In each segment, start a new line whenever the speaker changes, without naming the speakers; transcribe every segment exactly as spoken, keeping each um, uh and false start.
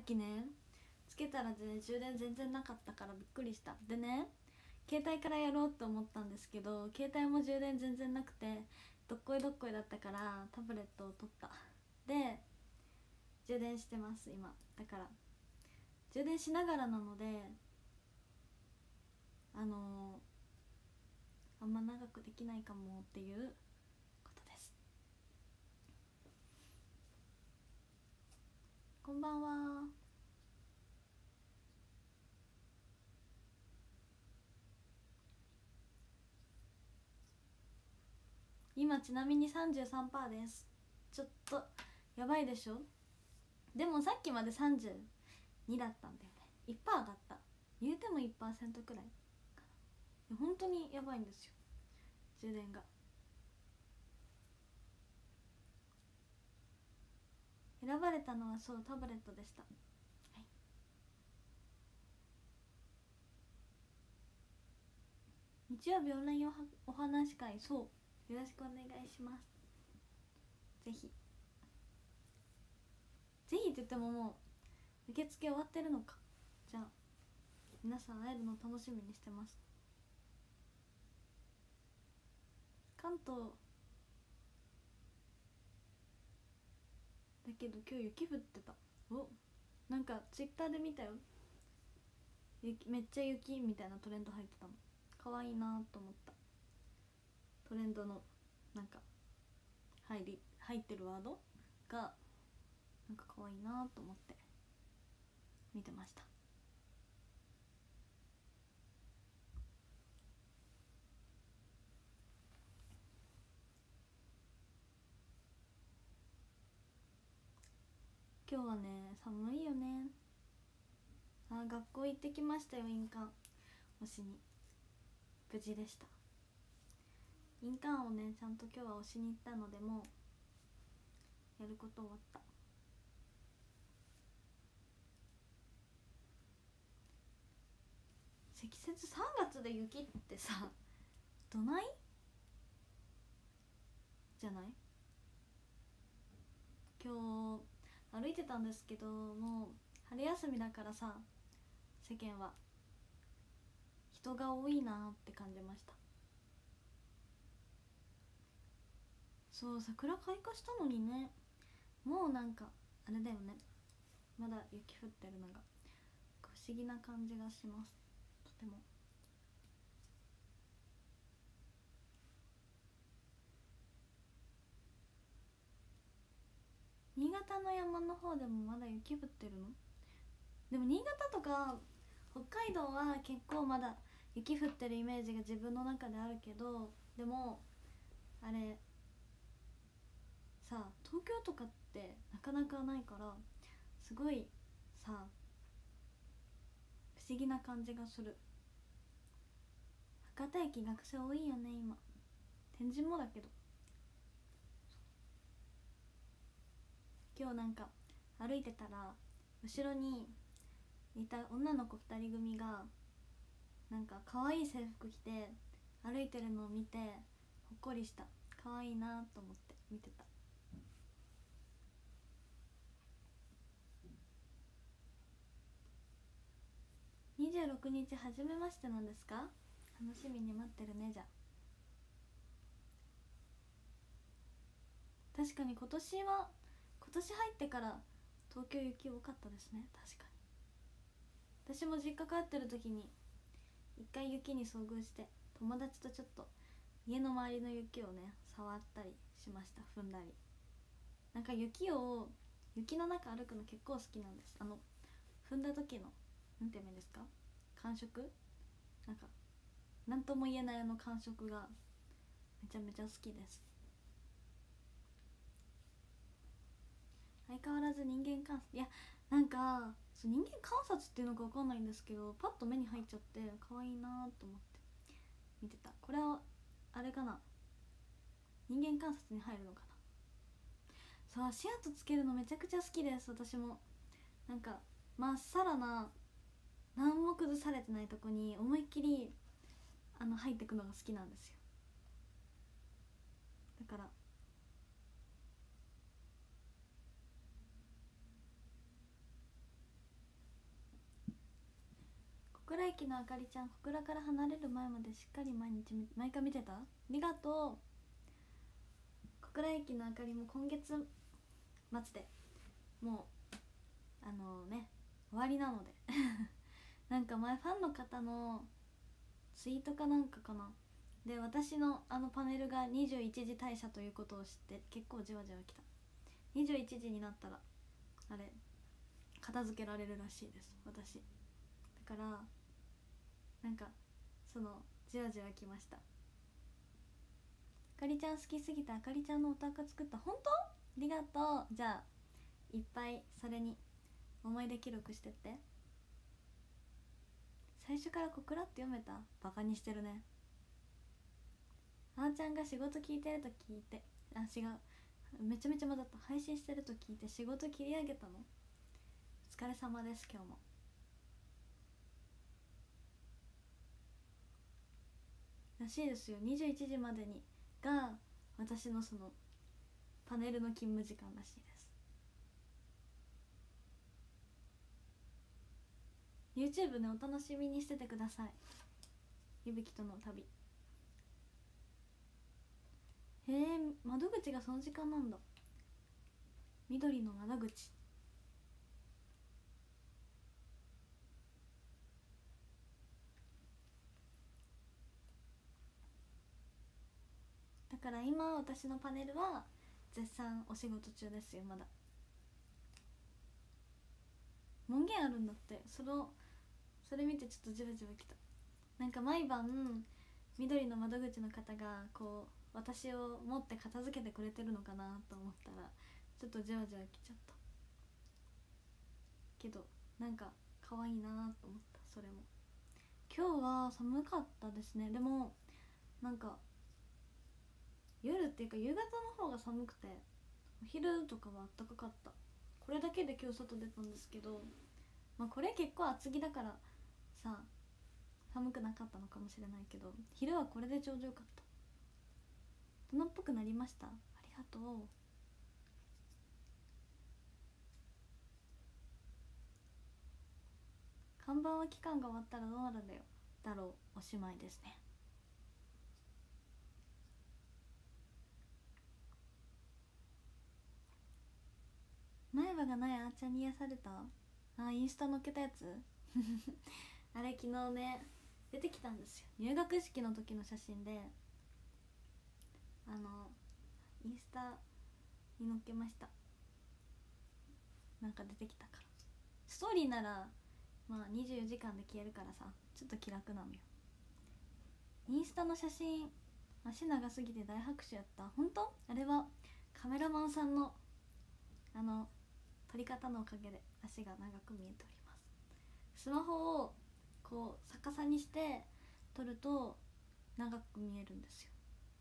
きねつけたら、ね、充電全然なかったからびっくりした。でね、携帯からやろうと思ったんですけど、携帯も充電全然なくてどっこいどっこいだったからタブレットを取った。で充電してます今。だから充電しながらなので、あのー、あんま長くできないかもっていうことです。こんばんは。今ちなみに さんじゅうさんパーセント です。ちょっとやばいでしょ。でもさっきまでさんじゅうにだったんだよね。 いちパーセント だった。言うても いちパーセント くらいかな。本当にやばいんですよ充電が。選ばれたのはそうタブレットでした。はい、日曜日オンラインお話し会、そうよろしくお願いします。ぜひぜひって言ってももう受付終わってるのか。じゃあ皆さん会えるの楽しみにしてます。関東だけど今日雪降ってた。お、なんかツイッターで見たよ。雪めっちゃ雪みたいなトレンド入ってたの。可愛いなと思った。トレンドのなんか入り入ってるワードがなんか可愛いなと思って見てました。今日はね寒いよね。あ、学校行ってきましたよ。印鑑押しに無事でした。印鑑をねちゃんと今日は押しに行ったので、もうやること終わった。積雪さんがつで雪ってさ、どないじゃない。今日歩いてたんですけど、もう春休みだからさ、世間は人が多いなって感じました。そう、桜開花したのにね、もうなんかあれだよね、まだ雪降ってるのが不思議な感じがします。とても。新潟の山の方でもまだ雪降ってるの？でも新潟とか北海道は結構まだ雪降ってるイメージが自分の中であるけど、でもあれさ、東京とかってなかなかないから、すごいさ不思議な感じがする。博多駅学生多いよね今。天神もだけど。今日なんか歩いてたら後ろにいた女の子ふたり組がなんか可愛い制服着て歩いてるのを見てほっこりした。可愛いなと思って見てた。にじゅうろくにちはじめましてなんですか？楽しみに待ってるね。じゃあ確かに今年は今年入ってから東京雪多かったですね。確かに私も実家帰ってる時に一回雪に遭遇して、友達とちょっと家の周りの雪をね触ったりしました。踏んだり。なんか雪を雪の中歩くの結構好きなんです。あの踏んだ時のなんていうんですか、感触、なんかなんとも言えないあの感触がめちゃめちゃ好きです。相変わらず人間観察、いやなんかそう人間観察っていうのか分かんないんですけど、パッと目に入っちゃって可愛いなと思って見てた。これはあれかな、人間観察に入るのかな。そう、足跡つけるのめちゃくちゃ好きです。私もなんかまっさらな何も崩されてないとこに思いっきりあの入ってくのが好きなんですよ。だから、 。 。 。 。 。 。 。 。 。 。 。 。 。 。 。 。 。 。 。 。 。 。 。 。 。 。 。 。 。 。 。 。 。 。 。 。 。 。 。 。 。 。 。 。 。 。 。 。
「」「」「」「」「」「」「」「」「」「」「」「」「」「」「」「」「」「」「」「」「」「」「」「」「」「」「」「」「」「」「」「」「」「」「」「」「」「」「」「」「」「」「」「」「」「」「」「」「」「」「」「」「」「」「」「」「」「」「」「」「」「」「」「」「」「」「」「」
倉駅のあかりちゃん、小倉から離れる前までしっかり毎日毎回見てた。ありがとう。小倉駅のあかりも今月末でもうあのね終わりなのでなんか前ファンの方のツイートかなんかかなで、私のあのパネルがにじゅういちじ退社ということを知って結構じわじわきた。にじゅういちじになったらあれ片付けられるらしいです、私。だからなんかそのじわじわきました。あかりちゃん好きすぎてあかりちゃんのおたか作った。本当？ありがとう。じゃあいっぱいそれに思い出記録してって。最初から小倉って読めた？バカにしてるね。あーちゃんが仕事聞いてると聞いて、あ、違う、めちゃめちゃ混ざった。配信してると聞いて仕事切り上げたの？お疲れ様です。今日もらしいですよ。にじゅういちじまでにが私のそのパネルの勤務時間らしいです。 YouTube ね、お楽しみにしててください。ゆびきとの旅。へえ、窓口がその時間なんだ。緑の窓口。だから今私のパネルは絶賛お仕事中ですよ。まだ門限あるんだって。そのそれ見てちょっとじわじわきた。なんか毎晩緑の窓口の方がこう私を持って片付けてくれてるのかなと思ったらちょっとじわじわきちゃったけど、なんか可愛いなと思った。それも今日は寒かったですね。でもなんか夜っていうか夕方の方が寒くて、お昼とかは暖かかった。これだけで今日外出たんですけど、まあこれ結構厚着だからさ寒くなかったのかもしれないけど、昼はこれでちょうどよかった。大人っぽくなりました。ありがとう。看板は期間が終わったらどうなるんだよだろう。おしまいですね。前歯がないあーちゃんに癒された。あ、インスタ載っけたやつあれ昨日ね出てきたんですよ。入学式の時の写真で、あのインスタに載っけました。なんか出てきたから。ストーリーならまあにじゅうよじかんで消えるからさ、ちょっと気楽なのよ。インスタの写真足長すぎて大拍手やった。本当？あれはカメラマンさんのあの撮り方のおかげで足が長く見えております。スマホをこう逆さにして撮ると長く見えるんですよ。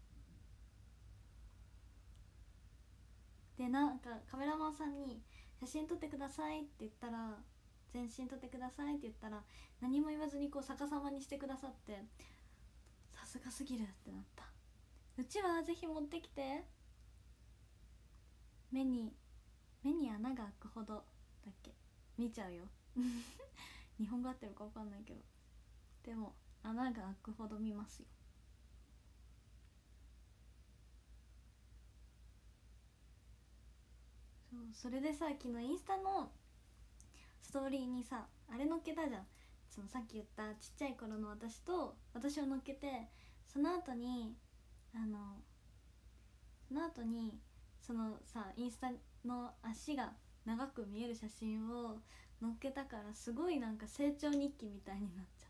でなんかカメラマンさんに写真撮ってくださいって言ったら、全身撮ってくださいって言ったら何も言わずにこう逆さまにしてくださって、さすがすぎるってなった。うちはぜひ持ってきて。目に目に穴が開くほどだっけ、見ちゃうよ日本語合ってるか分かんないけど、でも穴が開くほど見ますよ。そう、それでさ昨日インスタのストーリーにさあれ載っけたじゃん。そのさっき言ったちっちゃい頃の私と私を載っけて、その後にあのその後にそのさインスタの足が長く見える写真を載っけたから、すごいなんか成長日記みたいになっちゃった。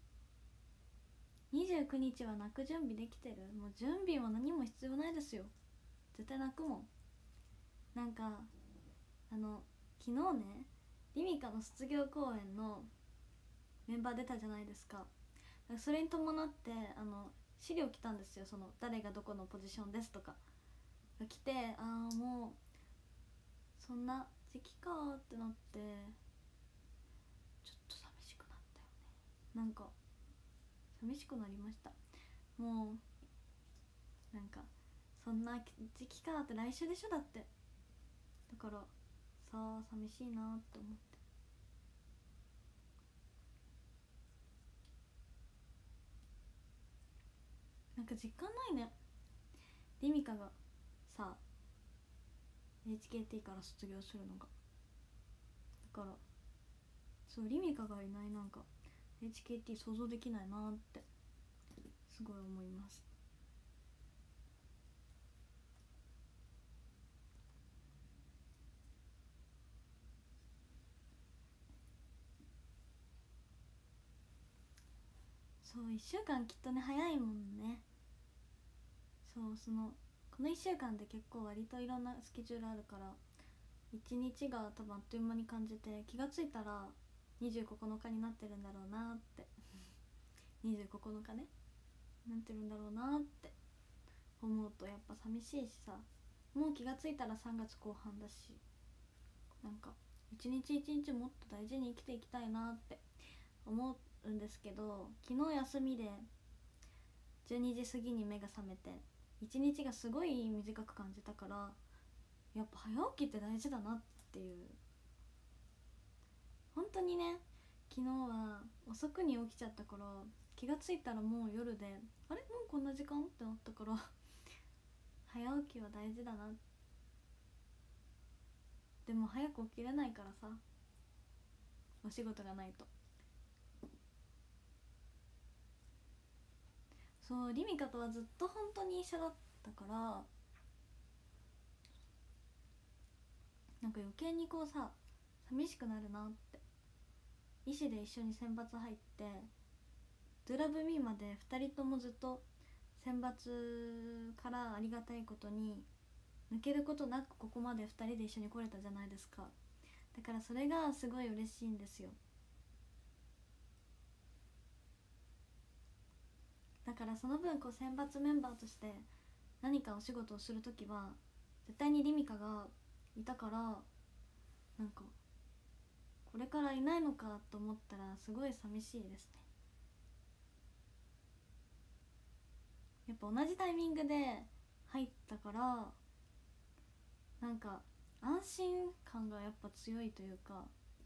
にじゅうくにちは泣く準備できてる？もう準備も何も必要ないですよ。絶対泣くもん。なんかあの昨日ねリミカの卒業公演のメンバー出たじゃないですか。それに伴ってあの資料来たんですよ。その誰がどこのポジションですとかが来て、ああもうそんな時期かーってなって、ちょっと寂しくなったよね。なんか寂しくなりました。もうなんかそんな時期かーって、来週でしょだって。だからさあ寂しいなって思って。 か実感ないね。リミカがさ エイチケーティー から卒業するのが、だからそうリミカがいないなんか エイチケーティー 想像できないなってすごい思います。そういっしゅうかんきっとね早いもんね。そうそのこのいっしゅうかんで結構割といろんなスケジュールあるからいちにちが多分あっという間に感じて、気がついたらにじゅうここのかになってるんだろうなってにじゅうここのかねなってるんだろうなって思うとやっぱ寂しいしさ、もう気がついたらさんがつこう半だし、なんか一日一日もっと大事に生きていきたいなって思うんですけど、昨日休みでじゅうにじ過ぎに目が覚めて一日がすごい短く感じたから、やっぱ早起きって大事だなっていう。本当にね、昨日は遅くに起きちゃったから気がついたらもう夜で、あれもうこんな時間ってなったから早起きは大事だな。でも早く起きれないからさ、お仕事がないと。そうリミカとはずっと本当に一緒だったから、なんか余計にこうさ寂しくなるなって。医師で一緒に選抜入ってドゥラブミーまでふたりともずっと選抜からありがたいことに抜けることなくここまでふたりで一緒に来れたじゃないですか。だからそれがすごい嬉しいんですよ。だからその分こう選抜メンバーとして何かお仕事をするときは絶対にリミカがいたから、なんかこれからいないのかと思ったらすごい寂しいですね。やっぱ同じタイミングで入ったから、なんか安心感がやっぱ強いというか、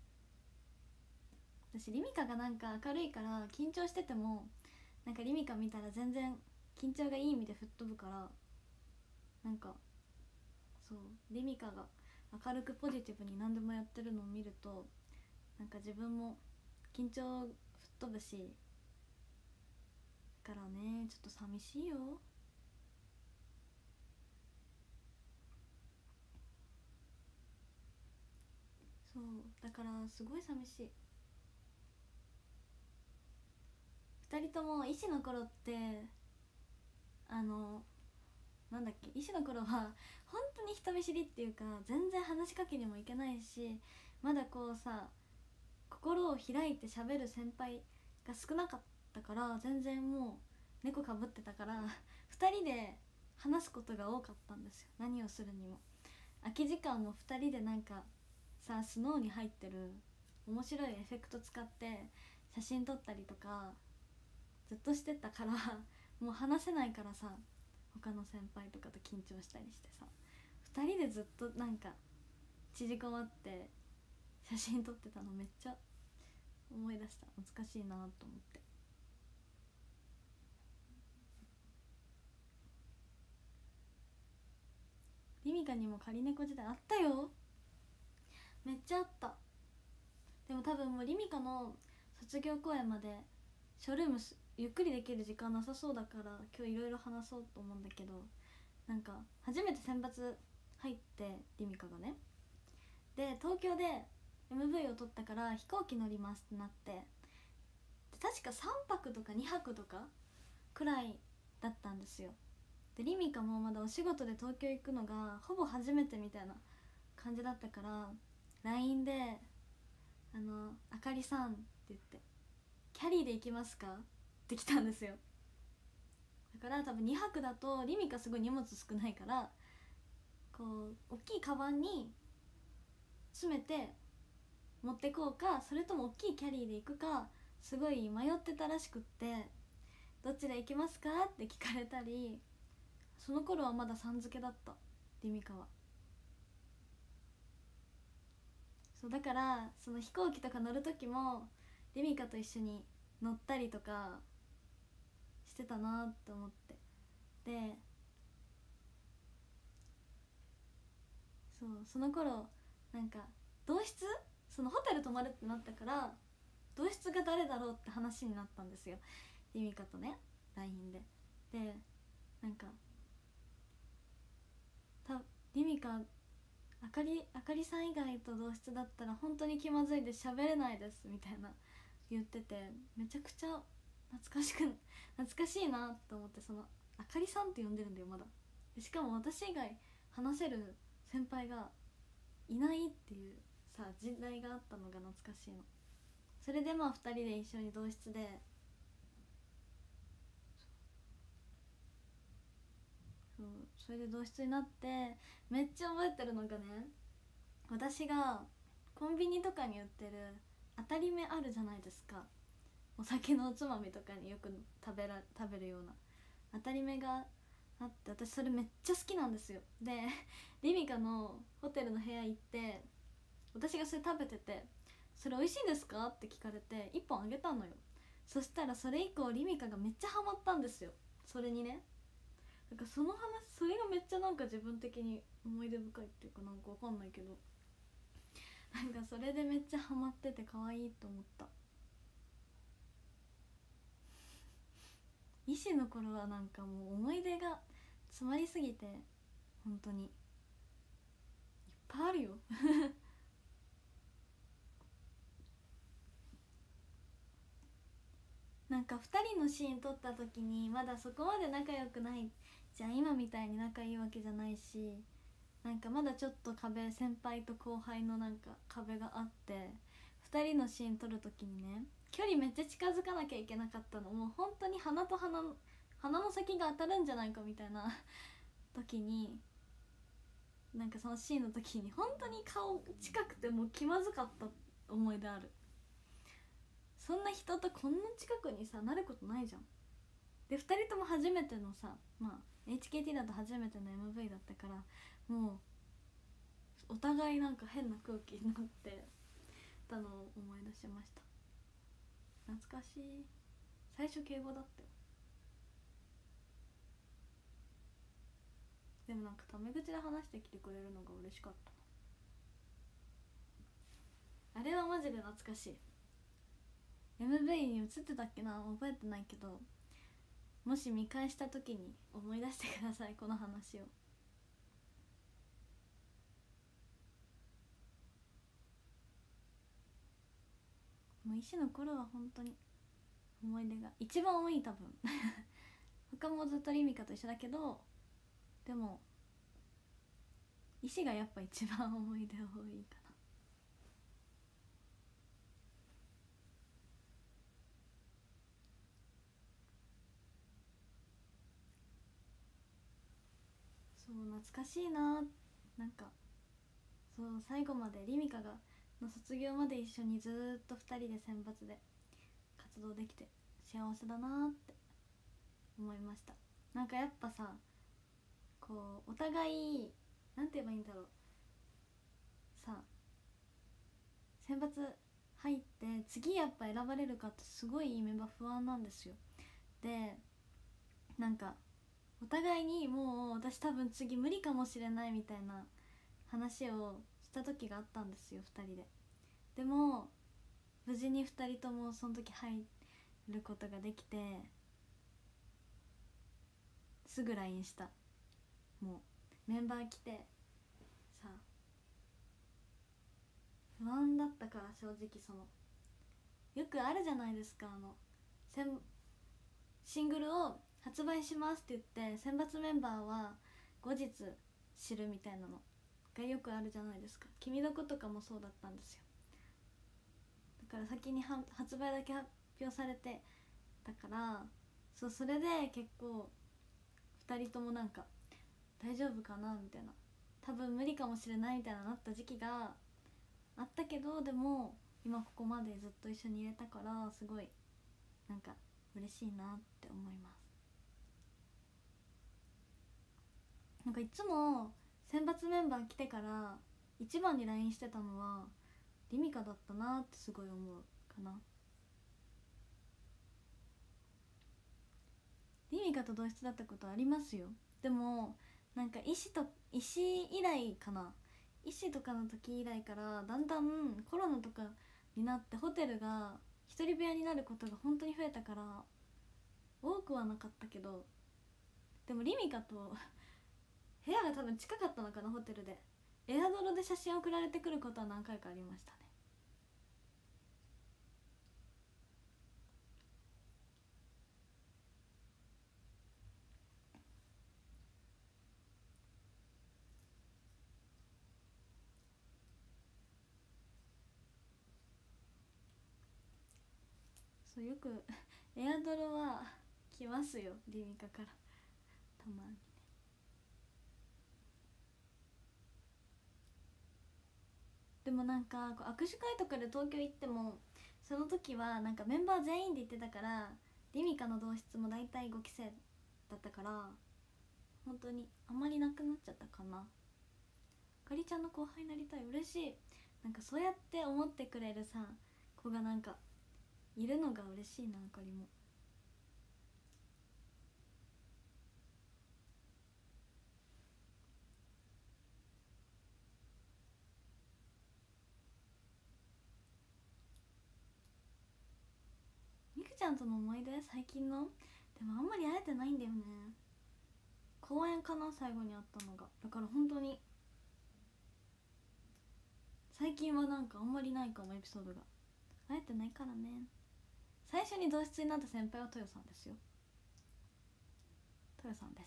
私リミカがなんか明るいから緊張しててもなんかリミカ見たら全然緊張がいい意味で吹っ飛ぶから、なんかそうリミカが明るくポジティブに何でもやってるのを見るとなんか自分も緊張吹っ飛ぶし、だからねちょっと寂しいよ。そうだからすごい寂しい。ふたりとも医師の頃ってあのなんだっけ、医師の頃は本当に人見知りっていうか全然話しかけにもいけないし、まだこうさ心を開いて喋る先輩が少なかったから全然もう猫かぶってたからふたりで話すことが多かったんですよ。何をするにも空き時間もふたりでなんかさスノーに入ってる面白いエフェクト使って写真撮ったりとかずっとしてたからもう話せないからさ、他の先輩とかと緊張したりしてさ、ふたりでずっとなんか縮こまって写真撮ってたのめっちゃ思い出した。懐かしいなと思って。リミカにも仮猫時代あったよ、めっちゃあった。でも多分もうリミカの卒業公演までショールームゆっくりできる時間なさそうだから今日いろいろ話そうと思うんだけど、なんか初めて選抜入ってリミカがね、で東京で エムブイ を取ったから飛行機乗りますってなって、で確かさんぱくとかにはくとかくらいだったんですよ。でリミカもまだお仕事で東京行くのがほぼ初めてみたいな感じだったから ライン であのあかりさんって言ってキャリーで行きますかって来たんですよ。だから多分にはくだとリミカすごい荷物少ないからこう大きいカバンに詰めて持ってこうか、それとも大きいキャリーで行くかすごい迷ってたらしくって、どっちで行きますかって聞かれたり、その頃はまださん付けだったリミカは。そうだからその飛行機とか乗る時もリミカと一緒に乗ったりとかしてたなと思って、 でそうその頃なんか同室そのホテル泊まるってなったから同室が誰だろうって話になったんですよ、リミカとね ライン で。でなんかたリミカあかりあかりさん以外と同室だったら本当に気まずいで喋れないですみたいな言ってて、めちゃくちゃ懐かしく懐かしいなと思って、そのあかりさんって呼んでるんだよまだ。でしかも私以外話せる先輩がいないっていうさ時代があったのが懐かしいの。それでまあふたりで一緒に同室で、そうそれで同室になって、めっちゃ覚えてるのがね、私がコンビニとかに売ってる当たり目あるじゃないですか、お酒のおつまみとかによく食べら食べるような当たり目があって、私それめっちゃ好きなんですよ。でリミカのホテルの部屋行って私がそれ食べてて、それ美味しいんですかって聞かれていっぽんあげたのよ。そしたらそれ以降リミカがめっちゃハマったんですよ、それにね。なんかその話、それがめっちゃなんか自分的に思い出深いっていうか、なんかわかんないけど、なんかそれでめっちゃハマってて可愛いと思った。医師の頃はなんかもう思い出が詰まりすぎて本当にいっぱいあるよなんかふたりのシーン撮った時にまだそこまで仲良くないじゃん、今みたいに仲いいわけじゃないし、なんかまだちょっと壁、先輩と後輩のなんか壁があって、ふたりのシーン撮る時にね距離めっちゃ近づかなきゃいけなかったの。もう本当に鼻と鼻の鼻の先が当たるんじゃないかみたいな時に、なんかそのシーンの時に本当に顔近くてもう気まずかった思い出ある。そんな人とこんな近くにさなることないじゃん。でふたりとも初めてのさ、まあ エイチケーティー だと初めての エムブイ だったから、もうお互いなんか変な空気になってたのを思い出しました。懐かしい。最初敬語だったよ。でもなんかタメ口で話してきてくれるのが嬉しかった。あれはマジで懐かしい。 エムブイ に映ってたっけな、覚えてないけど、もし見返した時に思い出してください、この話を。もう医師の頃は本当に思い出が一番多い多分他もずっとリミカと一緒だけど、でも医師がやっぱ一番思い出多いかな。そう懐かしいな。なんかそう最後までリミカがの卒業まで一緒にずーっとふたりで選抜で活動できて幸せだなって思いました。なんかやっぱさ、こうお互いなんて言えばいいんだろう、さ選抜入って次やっぱ選ばれるかってすごいいいメンバー不安なんですよ。でなんかお互いにもう私多分次無理かもしれないみたいな話をした時があったんですよ、ふたりで。でも無事にふたりともその時入ることができて、すぐ ライン した。もうメンバー来てさ、不安だったから、正直そのよくあるじゃないですか、あのシングルを発売しますって言って選抜メンバーは後日知るみたいなのがよくあるじゃないですか。君の子とかもそうだったんですよ。だから先に発売だけ発表されてたから、そうそれで結構ふたりともなんか大丈夫かなみたいな、多分無理かもしれないみたいななった時期があったけど、でも今ここまでずっと一緒にいれたからすごいなんか嬉しいなって思います。なんかいつも選抜メンバー来てから一番に ライン してたのはリミカだったなってすごい思うかな。 リミカと同室だったことありますよ。でもなんか医師と医師以来かな、医師とかの時以来からだんだんコロナとかになってホテルが一人部屋になることが本当に増えたから多くはなかったけど、でもリミカと部屋が多分近かったのかな、ホテルでエアドロで写真送られてくることは何回かありましたね。そうよくエアドロは来ますよ、リミカからたまにね。でもなんかこう握手会とかで東京行ってもその時はなんかメンバー全員で行ってたから、リミカの同室も大体ごきせいだったから本当にあんまりなくなっちゃったかな。あかりちゃんの後輩になりたい、嬉しい。なんかそうやって思ってくれるさ子がなんかいるのが嬉しいな、あかりも。みくちゃんとの思い出最近の、でもあんまり会えてないんだよね。公演かな最後に会ったのが。だから本当に最近はなんかあんまりないかも、エピソードが会えてないからね。最初に同室になった先輩は豊さんですよ。豊さんです。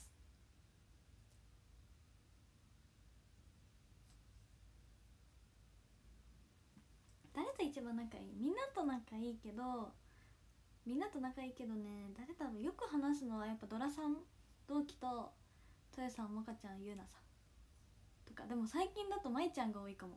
誰と一番仲いい？みんなと仲いいけどみんなと仲いいけどね、誰だろう。よく話すのはやっぱドラさん同期と豊さん、まかちゃん、ゆうなさんとか。でも最近だとまいちゃんが多いかも。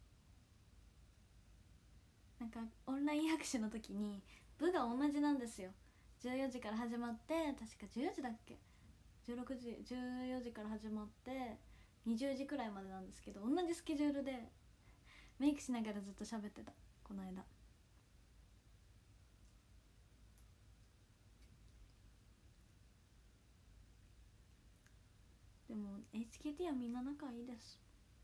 なんかオンライン拍手の時に部が同じなんですよ。じゅうよじから始まって、確かじゅうよじだっけ、じゅうろくじじゅうよじから始まってにじゅうじくらいまでなんですけど、同じスケジュールでメイクしながらずっと喋ってたこの間。でも エイチケーティー はみんな仲いいです。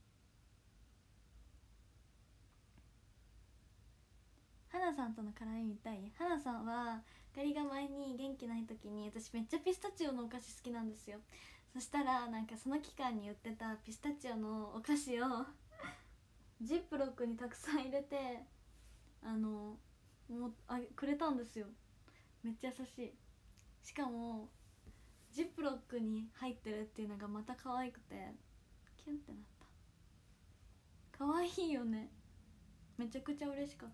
花さんとの絡み見たい。花さんはガリが前に元気ない時に、私めっちゃピスタチオのお菓子好きなんですよ。そしたらなんかその期間に売ってたピスタチオのお菓子をジップロックにたくさん入れてあのもうあくれたんですよ。めっちゃ優しい。しかもジップロックに入ってるっていうのがまた可愛くてキュンってなった。可愛いよね。めちゃくちゃ嬉しかった。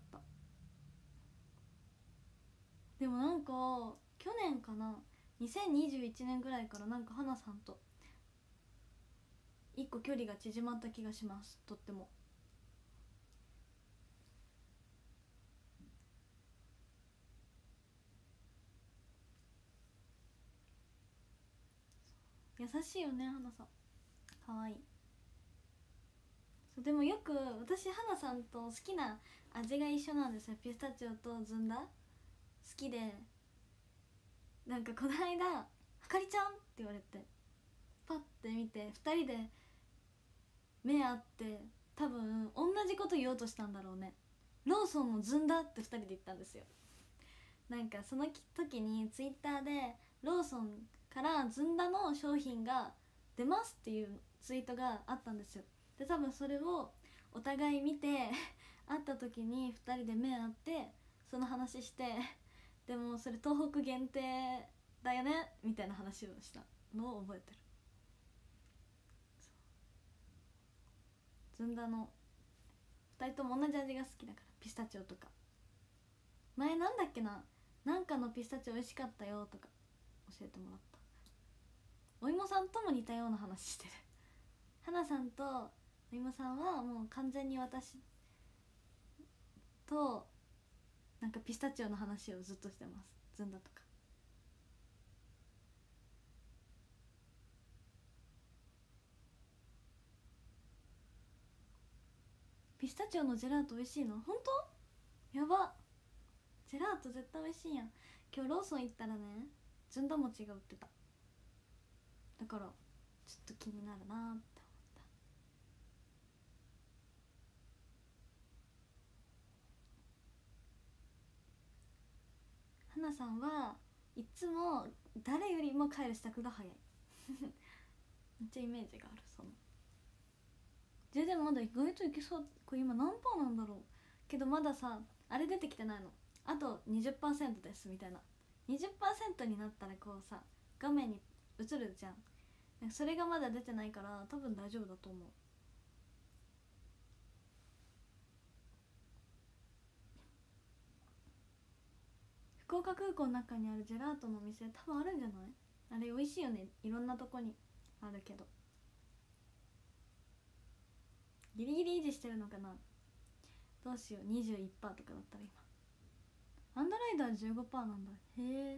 でもなんか去年かな、にせんにじゅういちねんぐらいからなんか花さんと一個距離が縮まった気がします、とっても。優しいよね花さん、かわいい。そうでもよく私花さんと好きな味が一緒なんですよ。ピスタチオとずんだ好きで、なんかこの間「あかりちゃん」って言われてパッて見てふたりで目合って、多分同じこと言おうとしたんだろうね。ローソンのずんだってふたりで言ったんですよ。なんかその時にツイッターでローソンからずんだの商品が出ますっていうツイートがあったんですよ。で多分それをお互い見て会った時にふたりで目合ってその話して、でもそれ東北限定だよねみたいな話をしたのを覚えてる。ずんだのふたりとも同じ味が好きだから、ピスタチオとか。前なんだっけな、なんかのピスタチオ美味しかったよとか教えてもらった。お芋さんとも似たような話してる。花さんとお芋さんはもう完全に私となんかピスタチオの話をずっとしてます、ずんだとか。ピスタチオのジェラート美味しいの？本当？やば、ジェラート絶対美味しいやん。今日ローソン行ったらね、 ずんだ餅が売ってた。だからちょっと気になるなって思った。花さんはいつも誰よりも帰る支度が早いめっちゃイメージがある。その全然まだ意外といけそう。これ今何パーなんだろうけど、まださあれ出てきてないの。あと にじゅっパーセント ですみたいな。 にじゅっパーセント になったらこうさ画面に映るじゃん。それがまだ出てないから多分大丈夫だと思う。福岡空港の中にあるジェラートのお店多分あるんじゃない？あれ美味しいよね。いろんなとこにあるけどギリギリ維持してるのかな。どうしよう にじゅういちパーセント とかだったら。今アンドライダー じゅうごパーセント なんだ。へえ。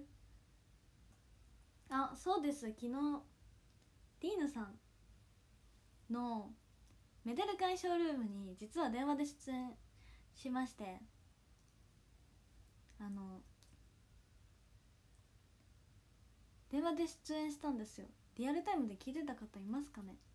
あ、そうです。昨日リーヌさんのメデルカイショールームに実は電話で出演しまして、あの電話で出演したんですよ。リアルタイムで聞いてた方いますかね。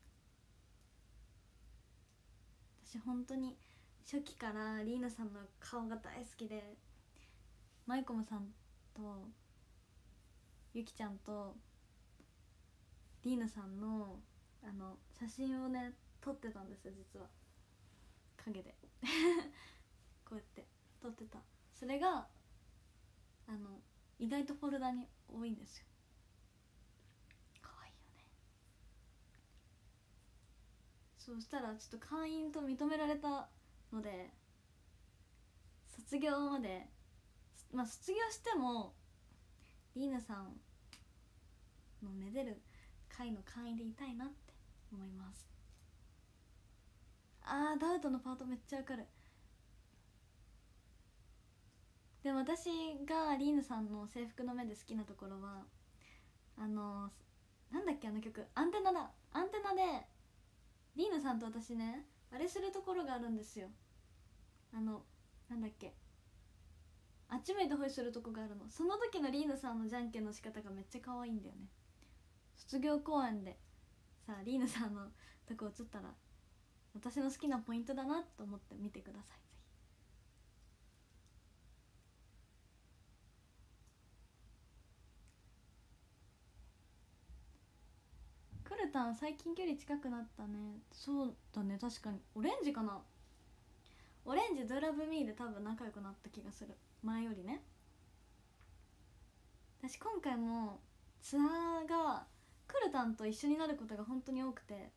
私本当に初期からリーナさんの顔が大好きで、マイコムさんとゆきちゃんとリーナさんのあの写真をね撮ってたんですよ。実は影でこうやって撮ってた。それがあの意外とフォルダに多いんですよ。可愛いよね。そうしたらちょっと会員と認められたので、卒業まで、まあ卒業してもリーナさんのめでる会の会員でいたいなって思います。あー、ダウトのパートめっちゃわかる。でも私がリーヌさんの制服の目で好きなところは、あのなんだっけあの曲、アンテナだ。アンテナでリーヌさんと私ねあれするところがあるんですよ。あのなんだっけ、あっち向いてホイするとこがあるの。その時のリーヌさんのじゃんけんの仕方がめっちゃ可愛いんだよね。卒業公演でさリーヌさんのとこ映ったら私の好きなポイントだなと思って見てください。クルタン最近距離近くなったね。そうだね、確かに。オレンジかな。オレンジドラブミーで多分仲良くなった気がする、前よりね。私今回もツアーがクルタンと一緒になることが本当に多くて、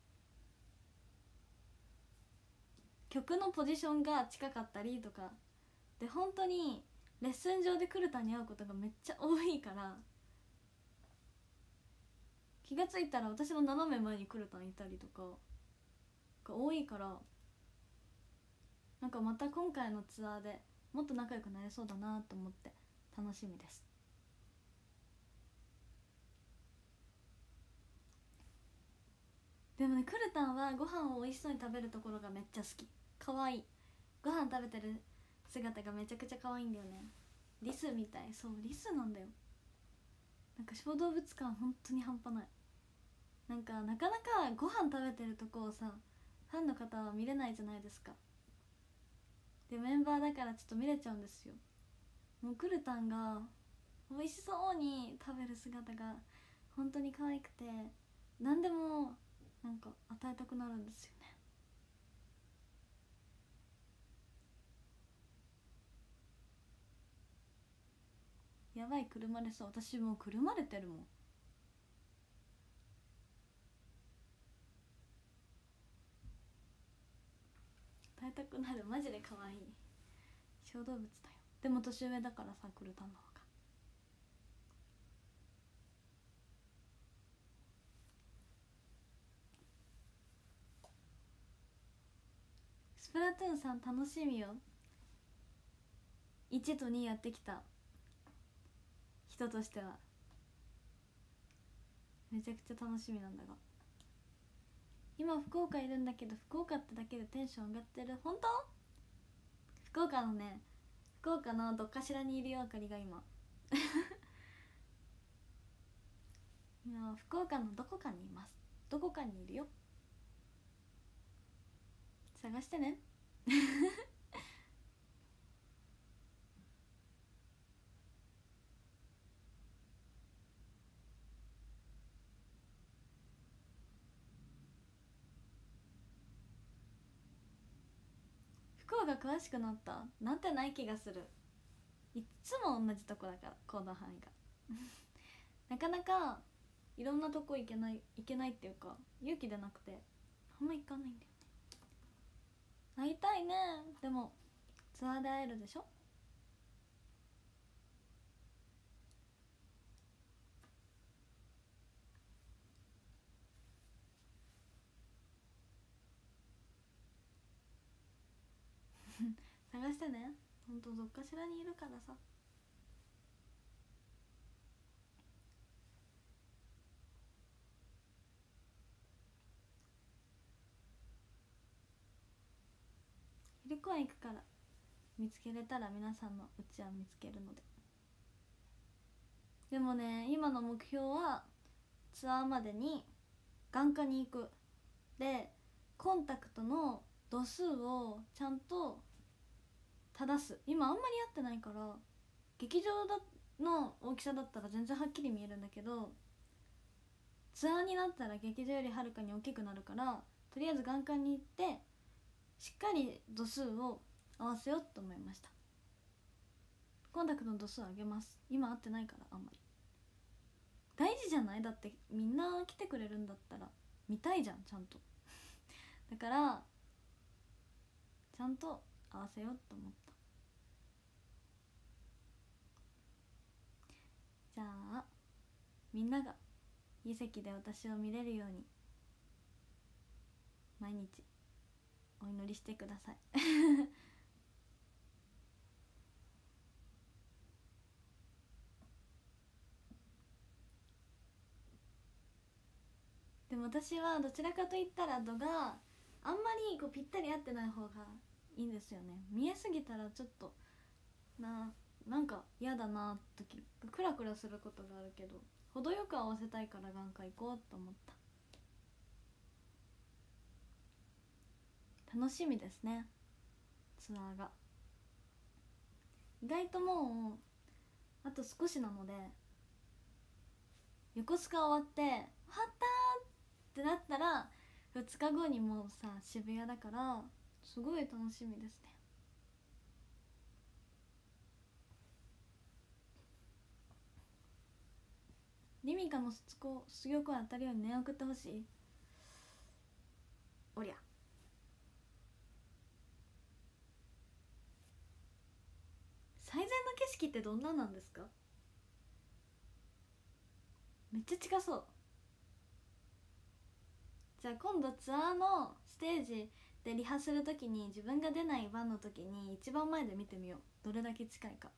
曲のポジションが近かったりとかで、本当にレッスン上でクルタンに会うことがめっちゃ多いから、気がついたら私の斜め前にクルタンいたりとかが多いから、なんかまた今回のツアーでもっと仲良くなれそうだなと思って楽しみです。でもね、クルタンはご飯を美味しそうに食べるところがめっちゃ好き。かわいい。ご飯食べてる姿がめちゃくちゃ可愛いんだよね。リスみたい。そう、リスなんだよ。なんか小動物感本当に半端ない。なんかなかなかご飯食べてるとこをさファンの方は見れないじゃないですか。でメンバーだからちょっと見れちゃうんですよ。もうクルタンが美味しそうに食べる姿が本当に可愛くて、何でもなんか与えたくなるんですよね。やばい、車でそう。私もう車れてるもん。与えたくなる。マジで可愛い小動物だよ。でも年上だからさ、クルタンの方が。スプラトゥーンさん楽しみよ。いちとにやってきた人としてはめちゃくちゃ楽しみなんだが、今福岡いるんだけど、福岡ってだけでテンション上がってる。本当？福岡のね、福岡のどっかしらにいるよ、あかりが今今福岡のどこかにいます。どこかにいるよ。探してね福岡詳しくなった？なんてない気がする。いっつも同じとこだから行動範囲がなかなかいろんなとこ行けない行けないっていうか勇気出なくてあんま行かないんだよね。会いたいね。でもツアーで会えるでしょ。探してね。ほんとどっかしらにいるからさ。昼公園行くから見つけれたら皆さんのうちは見つけるので。でもね今の目標はツアーまでに眼科に行く。でコンタクトの度数をちゃんと正す。今あんまりやってないから劇場だの大きさだったら全然はっきり見えるんだけどツアーになったら劇場よりはるかに大きくなるからとりあえず眼科に行ってしっかり度数を合わせようと思いました。コンタクトの度数上げます。今合ってないからあんまり。大事じゃない？だってみんな来てくれるんだったら見たいじゃんちゃんとだからちゃんと合わせようと思った。じゃあみんながいい席で私を見れるように毎日お祈りしてくださいでも私はどちらかといったら度があんまりこうぴったり合ってない方がいいんですよね。見えすぎたらちょっとななんか嫌だな時クラクラすることがあるけど程よく合わせたいから眼科行こうと思った。楽しみですねツアーが。意外ともうあと少しなので横須賀終わって「終わった!」ってなったらふつかごにもうさ渋谷だからすごい楽しみですね。リミカの卒業卒業公演当たるように念送ってほしい。おりゃ最善の景色ってどんななんですか？めっちゃ近そう。じゃあ今度ツアーのステージでリハするときに自分が出ない番のときに一番前で見てみよう。どれだけ近いか。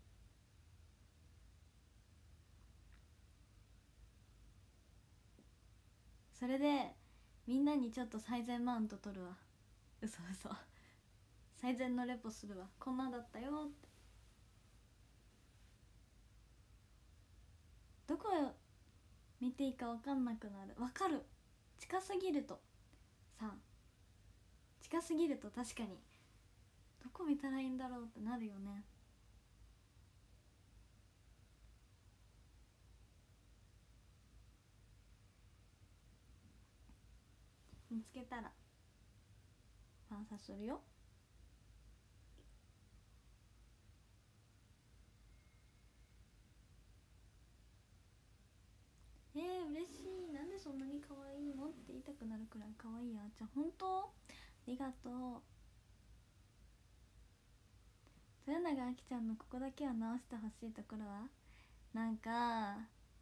それでみんなにちょっと最善マウント取るわ。嘘嘘最善のレポするわ。こんなだったよって。どこを見ていいか分かんなくなる。分かる。近すぎるとさ近すぎると確かにどこ見たらいいんだろうってなるよね。見つけたらファンサするよ。えー、嬉しい。なんでそんなに可愛いのって言いたくなるくらい可愛いあーちゃん。本当ありがとう。豊永あきちゃんのここだけは直してほしいところはなんか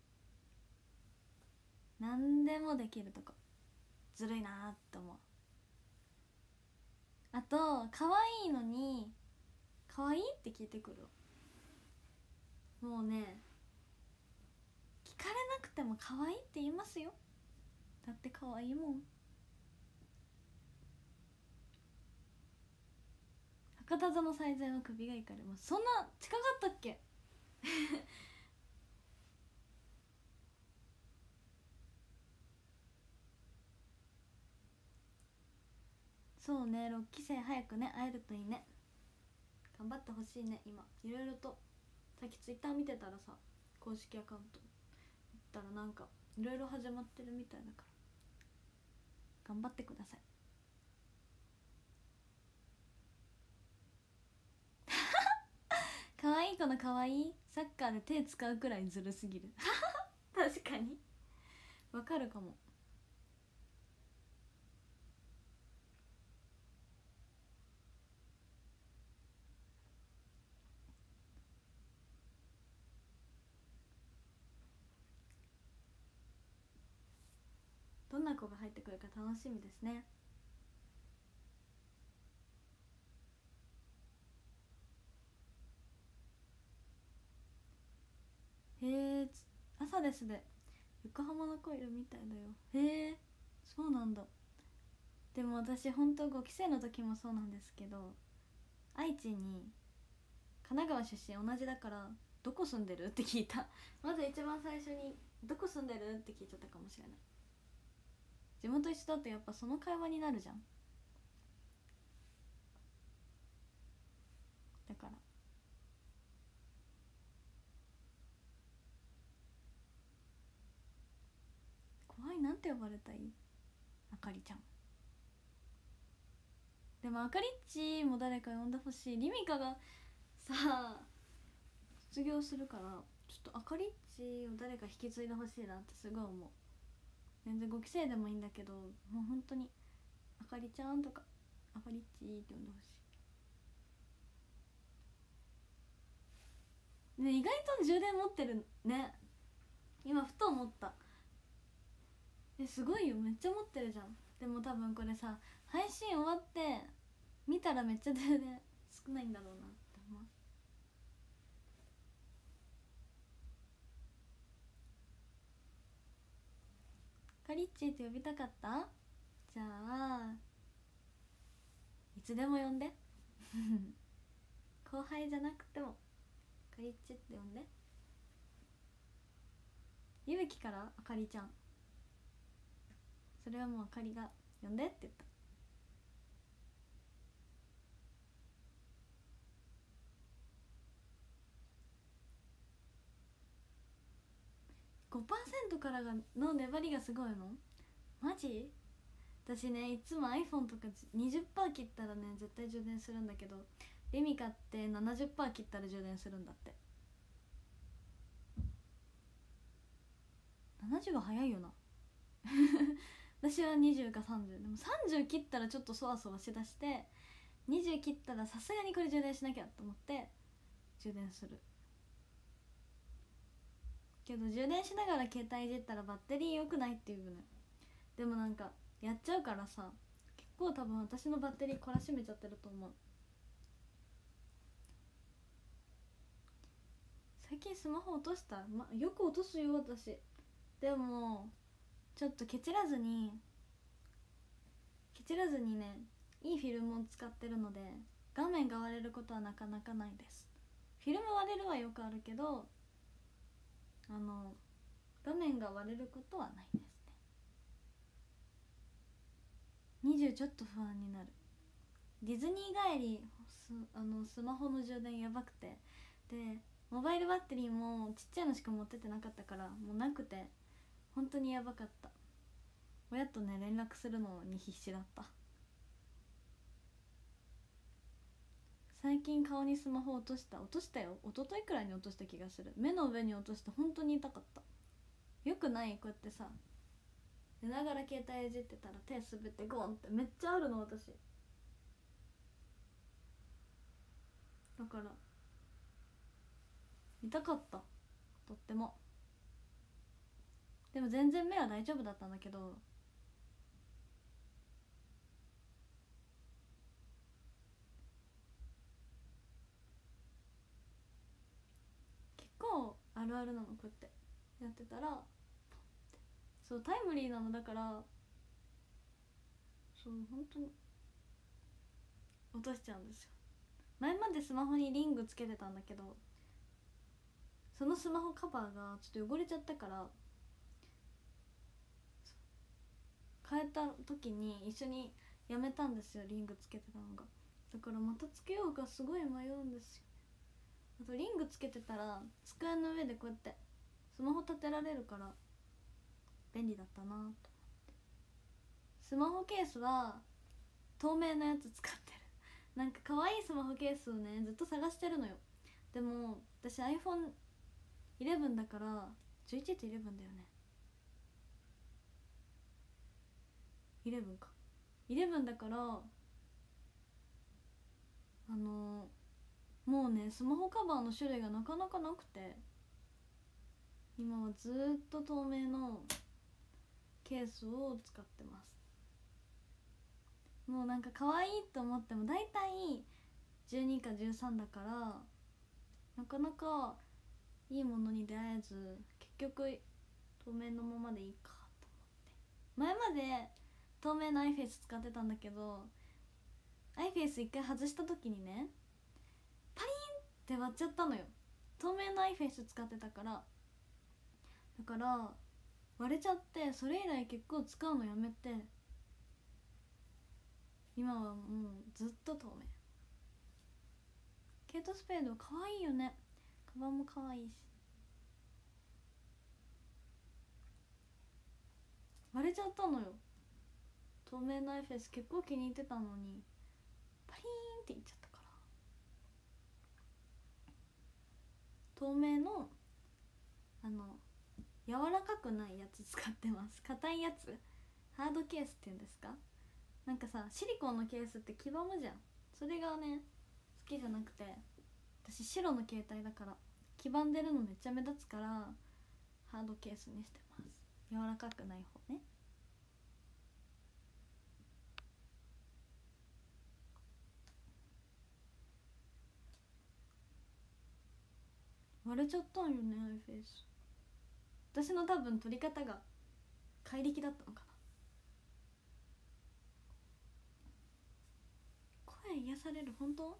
何でもできるとこずるいなーって思う。あと可愛いのに可愛いって聞いてくる。もうね聞かれなくても可愛いって言いますよ。だって可愛いもん。博多座の最善は首がいかれます。そんな近かったっけそうね、ろっき生早くね会えるといいね。頑張ってほしいね。今いろいろとさっきツイッター見てたらさ、公式アカウント見たらなんかいろいろ始まってるみたいだから頑張ってください。可愛い子の可愛いサッカーで手使うくらいずるすぎる確かにわかるかも。どんな子が入ってくるか楽しみですね。へえ、朝ですで横浜の子いるみたいだよ。へえ、そうなんだ。でも私ほんとごき生の時もそうなんですけど、愛知に神奈川出身同じだからどこ住んでるって聞いたまず一番最初にどこ住んでるって聞いちゃったかもしれない。地元一緒だとやっぱその会話になるじゃん。だから怖い、なんて呼ばれたい？あかりちゃん。でもあかりっちも誰か呼んでほしい。リミカがさあ卒業するからちょっとあかりっちを誰か引き継いでほしいなってすごい思う。全然ごき生でもいいんだけど、もう本当にあかりちゃんとかあかりっちって呼んでほしいね。意外と充電持ってるね、今ふと思った。え、すごいよ、めっちゃ持ってるじゃん。でも多分これさ配信終わって見たらめっちゃ充電少ないんだろうなって思う。カリッチーって呼びたかった？じゃあいつでも呼んで後輩じゃなくてもカリッチって呼んで。ゆうきからあかりちゃん、それはもうあかりが呼んでって言った。ごパーセント からがの粘りがすごいの？マジ？私ねいつも iPhone とか にじゅっパーセント 切ったらね絶対充電するんだけど、リミカって ななじゅっパーセント 切ったら充電するんだって。ななじゅうは早いよな私はにじゅうかさんじゅうでもさんじゅう切ったらちょっとそわそわしだして、にじゅう切ったらさすがにこれ充電しなきゃと思って充電するけど、充電しながら携帯いじったらバッテリー良くないっていうのよ。でもなんかやっちゃうからさ、結構多分私のバッテリー懲らしめちゃってると思う。最近スマホ落とした、ま、よく落とすよ私。でもちょっとケチらずにケチらずにねいいフィルムを使ってるので画面が割れることはなかなかないです。フィルム割れるはよくあるけど、あの画面が割れることはないですね。にじゅうちょっと不安になる。ディズニー帰りすあのスマホの充電やばくて、でモバイルバッテリーもちっちゃいのしか持ってってなかったからもうなくて本当にやばかった。親とね連絡するのに必死だった。最近顔にスマホ落とした落としたよ。一昨日くらいに落とした気がする。目の上に落として本当に痛かった。よくない？こうやってさ寝ながら携帯いじってたら手滑ってゴンってめっちゃあるの私。だから痛かった、とっても。でも全然目は大丈夫だったんだけど、結構あるあるなの。こうやってやってたらそうタイムリーなの。だからそう本当に落としちゃうんですよ。前までスマホにリングつけてたんだけど、そのスマホカバーがちょっと汚れちゃったから、変えた時に一緒にやめたんですよ、リングつけてたのが。だからまたつけようかすごい迷うんですよ。あとリングつけてたら机の上でこうやってスマホ立てられるから便利だったなと思って。スマホケースは透明なやつ使ってる。なんか可愛いスマホケースをねずっと探してるのよ。でも私 アイフォンイレブン だから、じゅういちってイレブンだよね、イレブンか、イレブンだから、あのー、もうねスマホカバーの種類がなかなかなくて、今はずっと透明のケースを使ってます。もうなんか可愛いと思ってもだいたいじゅうにかじゅうさんだから、なかなかいいものに出会えず、結局透明のままでいいかと思って、前まで透明のアイフェイス使ってたんだけど、アイフェイス一回外した時にねパリンって割っちゃったのよ。透明のアイフェイス使ってたから。だから割れちゃって、それ以来結構使うのやめて、今はもうずっと透明。ケイトスペード可愛いよね、カバンも可愛いし。割れちゃったのよ、透明のアイフェイス結構気に入ってたのにパリーンっていっちゃったから、透明のあの柔らかくないやつ使ってます。硬いやつ、ハードケースっていうんですか。なんかさシリコンのケースって黄ばむじゃん。それがね好きじゃなくて、私白の携帯だから黄ばんでるのめっちゃ目立つから、ハードケースにしてます。柔らかくない方ね。割れちゃったんよね、アイフェイス。私の多分撮り方が怪力だったのかな。声癒される、本当？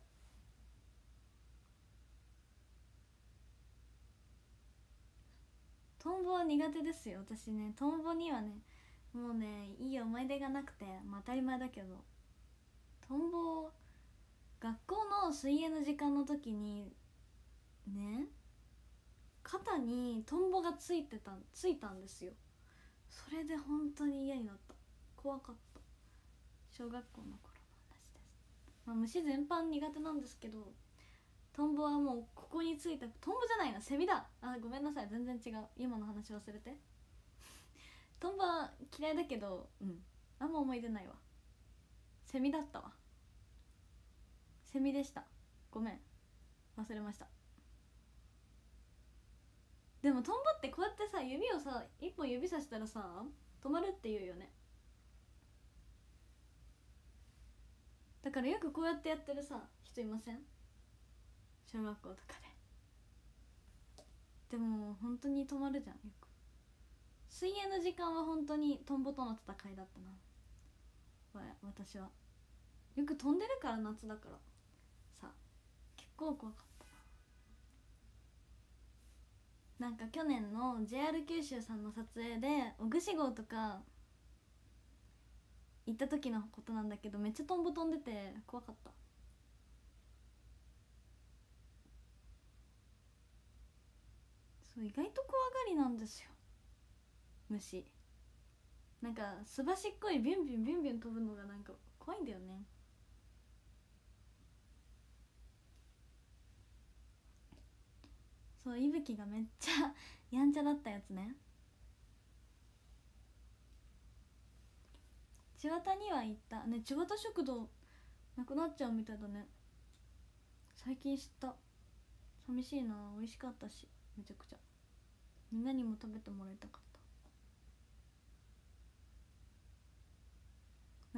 トンボは苦手ですよ私ね。トンボにはねもうねいい思い出がなくて、まあ、当たり前だけど、トンボ学校の水泳の時間の時にね肩にトンボがついてたついたんですよ。それで本当に嫌になった、怖かった。小学校の頃の話です。まあ、虫全般苦手なんですけど、トンボはもうここについた、トンボじゃないな、セミだ。あ、ごめんなさい、全然違う、今の話忘れて。トンボは嫌いだけど、うん、あんま思い出ないわ。セミだったわ、セミでした。ごめん、忘れました。でもトンボってこうやってさ指をさ一本指さしたらさ止まるって言うよね。だからよくこうやってやってるさ人いません？小学校とかで。でも本当に止まるじゃんよく。水泳の時間は本当にトンボとの戦いだったな。私はよく飛んでるから、夏だからさ結構怖かった。なんか去年の ジェイアール 九州さんの撮影で小串号とか行った時のことなんだけど、めっちゃトンボ飛んでて怖かった。そう、意外と怖がりなんですよ虫。なんかすばしっこいビュンビュンビュンビュン飛ぶのがなんか怖いんだよね。そう、いぶきがめっちゃやんちゃだったやつね。千綿には行ったね。千綿食堂なくなっちゃうみたいだね、最近知った。寂しいな、美味しかったしめちゃくちゃ。みんなにも食べてもらいたかった。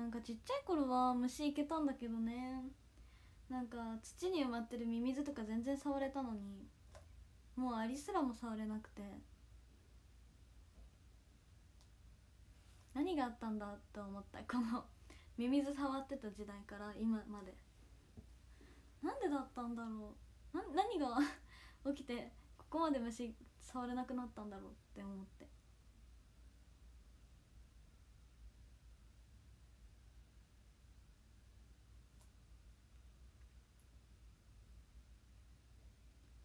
なんかちっちゃい頃は虫いけたんだけどね、なんか土に埋まってるミミズとか全然触れたのに、もうアリすらも触れなくて、何があったんだって思った。このミミズ触ってた時代から今までなんでだったんだろう。な何が起きてここまで虫触れなくなったんだろうって思って。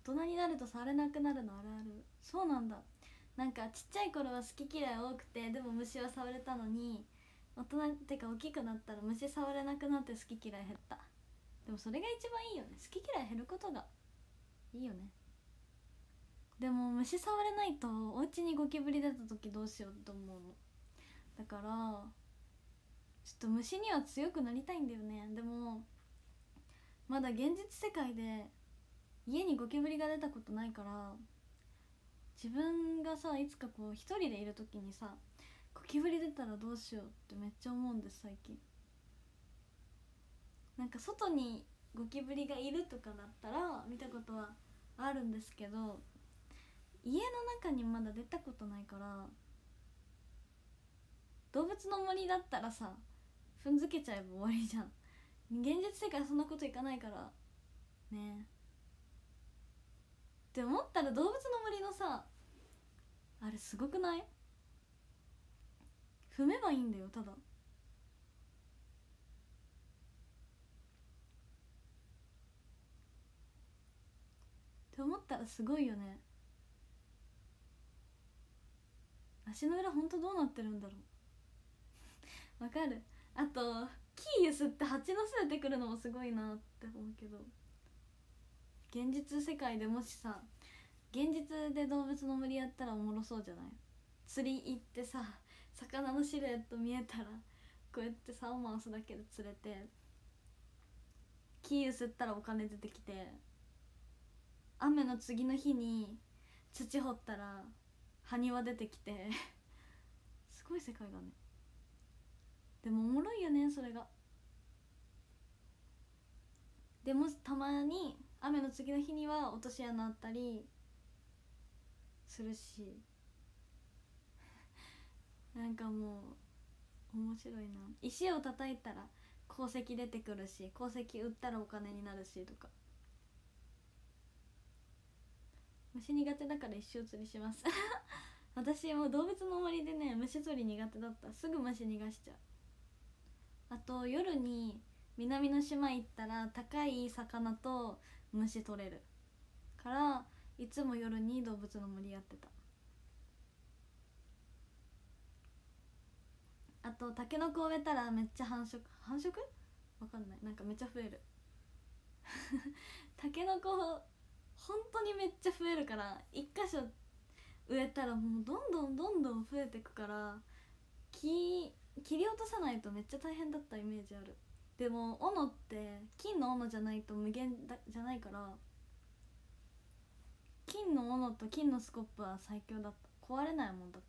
大人になると触れなくなるのあるある。そうなんだ。なんかちっちゃい頃は好き嫌い多くて、でも虫は触れたのに、大人ってか大きくなったら虫触れなくなって好き嫌い減った。でもそれが一番いいよね。好き嫌い減ることがいいよね。でも虫触れないとお家にゴキブリ出た時どうしようと思うの。だからちょっと虫には強くなりたいんだよね。でもまだ現実世界で家にゴキブリが出たことないから、自分がさいつかこう一人でいる時にさゴキブリ出たらどうしようってめっちゃ思うんです最近。なんか外にゴキブリがいるとかだったら見たことはあるんですけど、家の中にまだ出たことないから。動物の森だったらさ踏んづけちゃえば終わりじゃん。現実世界はそんなこといかないからね。って思ったら動物の森のさあれすごくない？踏めばいいんだよただ。って思ったらすごいよね。足の裏ほんとどうなってるんだろう。わかる。あとキーユスって蜂の巣出てくるのもすごいなって思うけど、現実世界でもしさ現実で動物の森やったらおもろそうじゃない？釣り行ってさ魚のシルエット見えたらこうやって竿回すだけで釣れて、キーユスったらお金出てきて、雨の次の日に土掘ったら埴輪出てきてすごい世界だね。でもおもろいよねそれが。でもたまに雨の次の日には落とし穴あったりするしなんかもう面白いな。石を叩いたら鉱石出てくるし、鉱石売ったらお金になるしとか。虫苦手だから一生釣りします私もう動物の森でね虫取り苦手だった。すぐ虫逃がしちゃう。あと夜に南の島行ったら高い魚と虫取れるからいつも夜に動物の森やってた。あとタケノコ植えたらめっちゃ繁殖繁殖わかんない、なんかめっちゃ増えるタケノコ本当にめっちゃ増えるから、一箇所植えたらもうどんどんどんどん増えてくから、木切り落とさないとめっちゃ大変だったイメージある。でも斧って金の斧じゃないと無限だじゃないから、金の斧と金のスコップは最強だった。壊れないもんだって。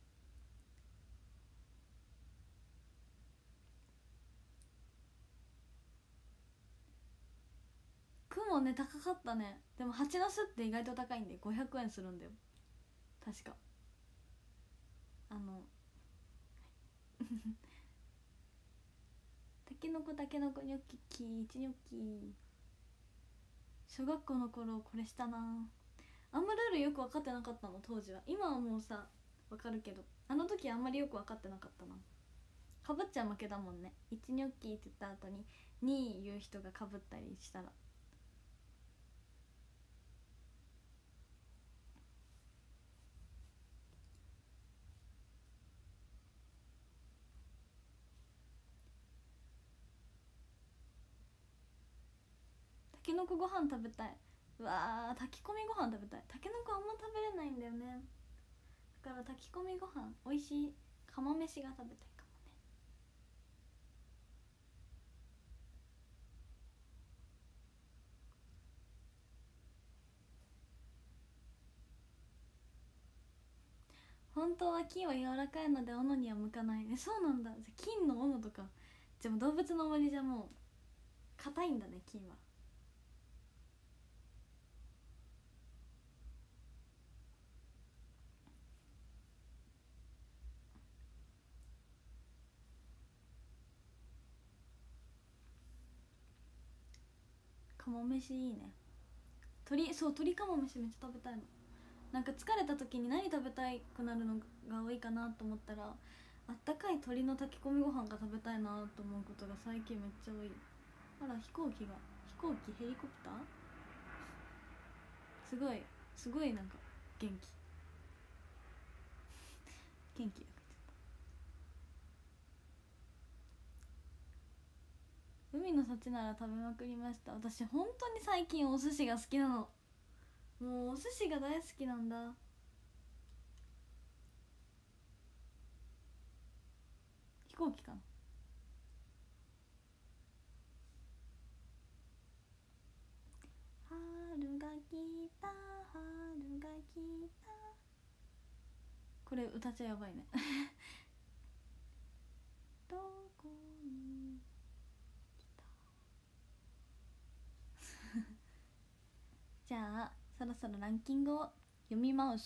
雲ね高かったね。でも蜂の巣って意外と高いんでごひゃくえんするんだよ確か。あのたけのこたけのこニョッキキーチニョッキー。小学校の頃これしたな。あんまルールよく分かってなかったの当時は。今はもうさ分かるけど、あの時あんまりよく分かってなかったな。かぶっちゃ負けだもんね。いちニョッキーって言った後にに言う人がかぶったりしたら。たけのこご飯食べたい。うわー炊き込みご飯食べたい。たけのこあんま食べれないんだよね。だから炊き込みご飯おいしい釜飯が食べたいかもね。本当は金は柔らかいので斧には向かない。えそうなんだ。じゃ金の斧とかじゃあ動物の森じゃもう硬いんだね金は。釜飯いいね。鶏そう鶏釜飯めっちゃ食べたいの。なんか疲れた時に何食べたくなるのが多いかなと思ったら、あったかい鶏の炊き込みご飯が食べたいなと思うことが最近めっちゃ多い。あら飛行機が飛行機ヘリコプターすごいすごいなんか元気元気よく海の幸なら食べまくりました。私本当に最近お寿司が好きなの。もうお寿司が大好きなんだ。飛行機かな。春が来た春が来た、これ歌っちゃやばいねどこに来たじゃあそろそろランキングを読みます。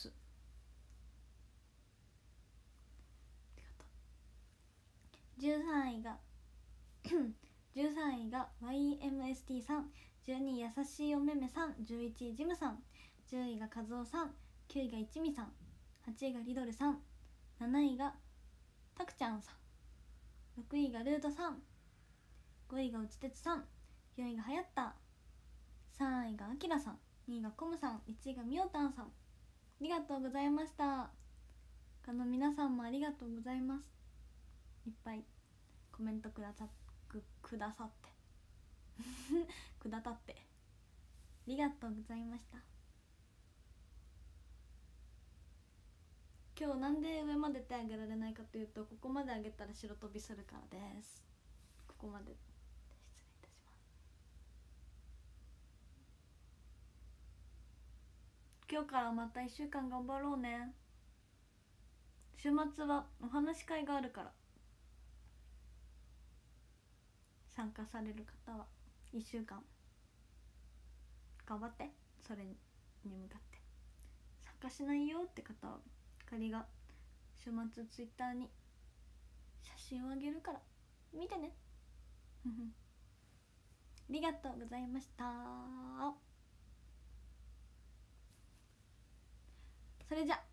じゅうさんいがじゅうさんいが ワイエムエスティー さん、じゅうにいやさしいおめめさん、じゅういちいジムさん、じゅういがかずおさん、きゅういがいちみさん、はちいがリドルさん、なないがたくちゃんさん、ろくいがルートさん、ごいがうちてつさん、よんいがはやった、さんいがあきらさん、にいがコムさん、いちいがみおたんさん。ありがとうございました。他の皆さんもありがとうございます。いっぱいコメントくださくくださってくだたってありがとうございました。今日なんで上まで手あげられないかというと、ここまで上げたら白飛びするからです。ここまで失礼いたします。今日からまたいっしゅうかん頑張ろうね。週末はお話し会があるから、参加される方はいっしゅうかん頑張って。それに向かって参加しないよって方は仮が週末ツイッターに写真をあげるから見てねありがとうございました。それじゃ